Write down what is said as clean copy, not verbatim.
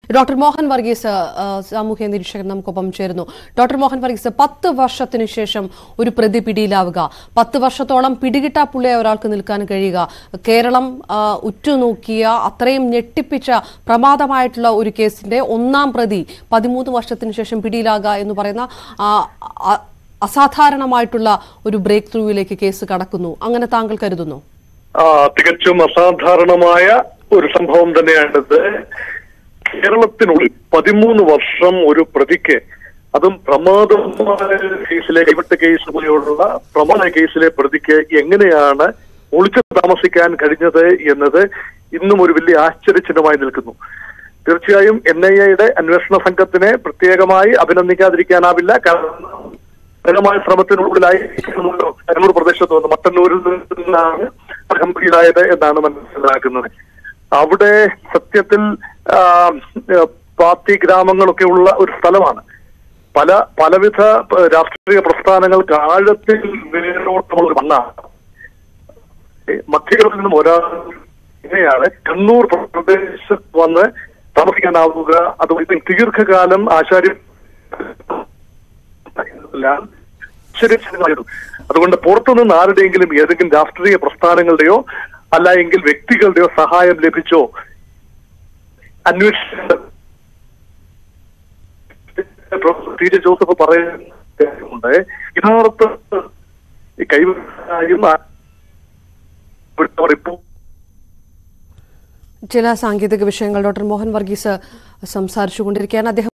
Doctor Mohan Varghese സാമൂഹ്യ നിരീക്ഷകൻ നമുക്കൊപ്പം ചേരുന്നു. ഡോക്ടർ മോഹൻ വർഗീസ്, 10 വർഷത്തിനു ശേഷം ഒരു പ്രതി പിടിയിലാവുക, 10 വർഷത്തോളം പിടികിട്ടാപ്പുള്ളിയായ ഒരാൾക്ക് നിൽക്കാൻ കഴിയുക, കേരളം ഉറ്റുനോക്കിയ അത്രയും ഞെട്ടിപ്പിച്ച പ്രമാദമായിട്ടുള്ള ഒരു കേസിന്റെ ഒന്നാം പ്രതി 13 വർഷത്തിനു ശേഷം പിടിയിലാകുക എന്ന് പറയുന്ന അസാധാരണമായിട്ടുള്ള ഒരു ബ്രേക്ക് ത്രൂവിലേക്ക് കേസ് കടക്കുന്നു. അങ്ങനെ താങ്കൾ കരുതുന്നു? തികച്ചും അസാധാരണമായ ഒരു സംഭവം തന്നെയാണിത്. കേരളത്തിനുള്ളിൽ 13 വർഷം ഒരു പ്രതിക്ക്, അതും പ്രമാദമായ കേസിലെ കൈവെട്ട് കേസ് പോലെയുള്ള പ്രമാദ കേസിലെ പ്രതിക്ക് എങ്ങനെയാണ് ഒളിച്ചു താമസിക്കാൻ കഴിഞ്ഞത് എന്നത് ഇന്നും ഒരു വലിയ ആശ്ചര്യചിഹ്നമായി നിൽക്കുന്നു. തീർച്ചയായും NIA അന്വേഷണ സംഘത്തിനെ പ്രത്യേകമായി അഭിനന്ദിക്കാതിരിക്കാനാവില്ല. കാരണം ശ്രമത്തിനുള്ളിലായി കണ്ണൂർ പ്രദേശത്ത് വന്ന് മട്ടന്നൂരിൽ നിന്നാണ് പിടിയിലായത് എന്നാണ് മനസ്സിലാക്കുന്നത്. അവിടെ സത്യത്തിൽ പാർട്ടി ഗ്രാമങ്ങളൊക്കെ ഉള്ള ഒരു സ്ഥലമാണ്. പലവിധ രാഷ്ട്രീയ പ്രസ്ഥാനങ്ങൾക്ക് ആഴത്തിൽ വേരോട്ടമുള്ള മണ്ണാണ്. മധ്യകേരളത്തിൽ നിന്നും ഒരാൾ ഇങ്ങനെയാണ് കണ്ണൂർ പ്രദേശത്ത് വന്ന് താമസിക്കാനാവുക. അതുകൊണ്ട് ദീർഘകാലം അതുകൊണ്ട് പുറത്തുനിന്ന് ആരുടെയെങ്കിലും ഏതെങ്കിലും രാഷ്ട്രീയ പ്രസ്ഥാനങ്ങളുടെയോ അല്ല എങ്കിൽ വ്യക്തികളുടെയോ സഹായം ലഭിച്ചോ അന്വേഷിച്ച ജോസഫ് പറയുന്നുണ്ട്. യഥാർത്ഥ കൈവശം ചില സാങ്കേതിക വിഷയങ്ങൾ ഡോക്ടർ മോഹൻ വർഗീസ് സംസാരിച്ചുകൊണ്ടിരിക്കുകയാണ്. അദ്ദേഹം